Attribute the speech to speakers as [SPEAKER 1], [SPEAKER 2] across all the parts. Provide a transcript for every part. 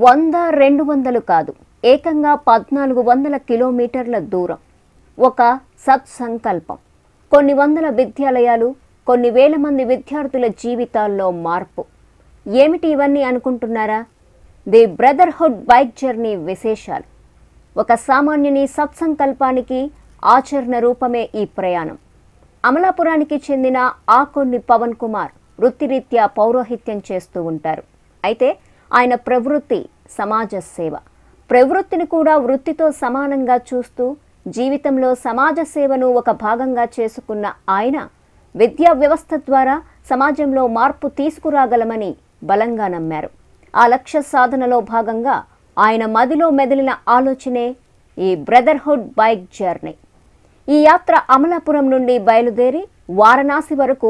[SPEAKER 1] 100-200 కాదు, ఏకంగా 1400 కిలోమీటర్ల దూరం. ఒక సత్సంకల్పం. కొన్ని వందల విద్యాలయాలు, కొన్ని వేల మంది విద్యార్థుల జీవితాల్లో మార్పు. ఏమిటి ఇవన్నీ అనుకుంటున్నారా? ది బ్రదర్హుడ్ బైక్ జర్నీ విశేషాలు. ఒక సామాన్యుని సత్సంకల్పానికి ఆచరణ రూపమే ఈ ప్రయాణం. అమలాపురానికి చెందిన ఆకొండి పవన్ కుమార్ వృత్తిరీత్యా పౌరోహిత్యం చేస్తూ ఉంటారు. అయితే ఆయన ప్రవృత్తి సమాజ సేవ. ప్రవృత్తిని కూడా వృత్తితో సమానంగా చూస్తూ జీవితంలో సమాజ సేవను ఒక భాగంగా చేసుకున్న ఆయన విద్యా వ్యవస్థ ద్వారా సమాజంలో మార్పు తీసుకురాగలమని బలంగా నమ్మారు. ఆ లక్ష్య సాధనలో భాగంగా ఆయన మదిలో మెదిలిన ఆలోచనే ఈ బ్రదర్హుడ్ బైక్ జర్నీ. ఈ యాత్ర అమలాపురం నుండి బయలుదేరి వారణాసి వరకు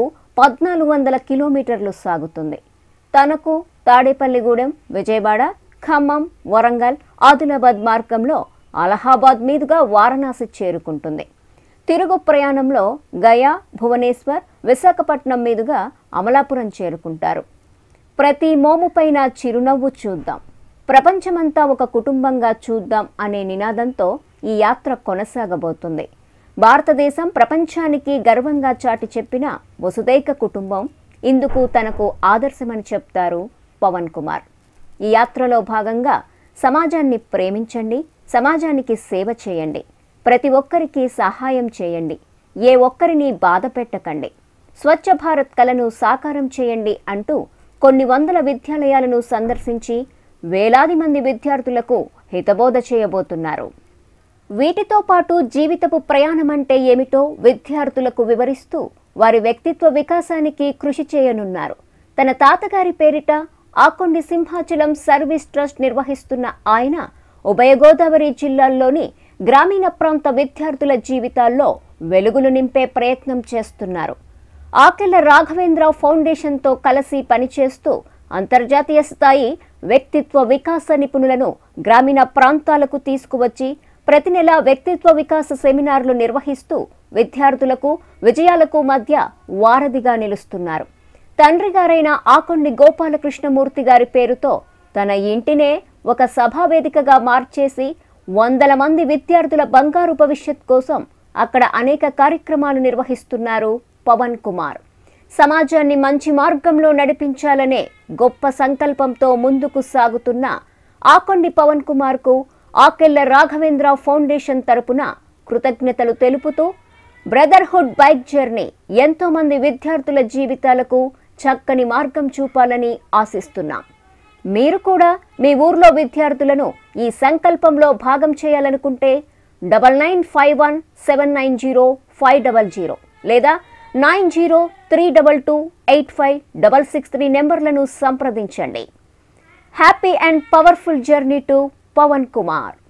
[SPEAKER 1] 1400 కిలోమీటర్లు సాగుతుంది. తనకు తాడేపల్లిగూడెం, విజయవాడ, ఖమ్మం, వరంగల్, ఆదిలాబాద్ మార్గంలో అలహాబాద్ మీదుగా వారణాసి చేరుకుంటుంది. తిరుగు ప్రయాణంలో గయా, భువనేశ్వర్, విశాఖపట్నం మీదుగా అమలాపురం చేరుకుంటారు. ప్రతి మోముపైన చిరునవ్వు చూద్దాం, ప్రపంచమంతా ఒక కుటుంబంగా చూద్దాం అనే నినాదంతో ఈ యాత్ర కొనసాగబోతుంది. భారతదేశం ప్రపంచానికి గర్వంగా చాటి చెప్పిన వసుదైక కుటుంబం ఇందుకు తనకు ఆదర్శమని చెప్తారు పవన్ కుమార్. ఈ యాత్రలో భాగంగా సమాజాన్ని ప్రేమించండి, సమాజానికి సేవ చేయండి, ప్రతి ఒక్కరికి సహాయం చేయండి, ఏ ఒక్కరిని బాధ పెట్టకండి, స్వచ్ఛ భారత్ కలను సాకారం చేయండి అంటూ కొన్ని వందల విద్యాలయాలను సందర్శించి వేలాది మంది విద్యార్థులకు హితబోధ చేయబోతున్నారు. వీటితో పాటు జీవితపు ప్రయాణం అంటే ఏమిటో విద్యార్థులకు వివరిస్తూ వారి వ్యక్తిత్వ వికాసానికి కృషి చేయనున్నారు. తన తాతగారి పేరిట ఆకొండి సింహాచలం సర్వీస్ ట్రస్ట్ నిర్వహిస్తున్న ఆయన ఉభయ గోదావరి జిల్లాల్లోని గ్రామీణ ప్రాంత విద్యార్థుల జీవితాల్లో వెలుగులు నింపే ప్రయత్నం చేస్తున్నారు. ఆకెల్ల రాఘవేంద్ర ఫౌండేషన్తో కలిసి పనిచేస్తూ అంతర్జాతీయ స్థాయి వ్యక్తిత్వ వికాస నిపుణులను గ్రామీణ ప్రాంతాలకు తీసుకువచ్చి ప్రతి నెల వ్యక్తిత్వ వికాస సెమినార్లు నిర్వహిస్తూ విద్యార్థులకు విజయాలకు మధ్య వారధిగా నిలుస్తున్నారు. తండ్రి గారైన ఆకొండి గోపాలకృష్ణమూర్తి గారి పేరుతో తన ఇంటినే ఒక సభావేదికగా మార్చేసి వందల మంది విద్యార్థుల బంగారు భవిష్యత్ కోసం అక్కడ అనేక కార్యక్రమాలు నిర్వహిస్తున్నారు పవన్ కుమార్. సమాజాన్ని మంచి మార్గంలో నడిపించాలనే గొప్ప సంకల్పంతో ముందుకు సాగుతున్న ఆకొండి పవన్ కుమార్కు ఆకెల్ల రాఘవేంద్ర ఫౌండేషన్ తరపున కృతజ్ఞతలు తెలుపుతూ బ్రదర్హుడ్ బైక్ జర్నీ ఎంతో మంది విద్యార్థుల జీవితాలకు చక్కని మార్గం చూపాలని ఆశిస్తున్నాం. మీరు కూడా మీ ఊర్లో విద్యార్థులను ఈ సంకల్పంలో భాగం చేయాలనుకుంటే 9951790500 లేదా 9032285663 నెంబర్లను సంప్రదించండి. Happy and powerful journey to Pavan Kumar.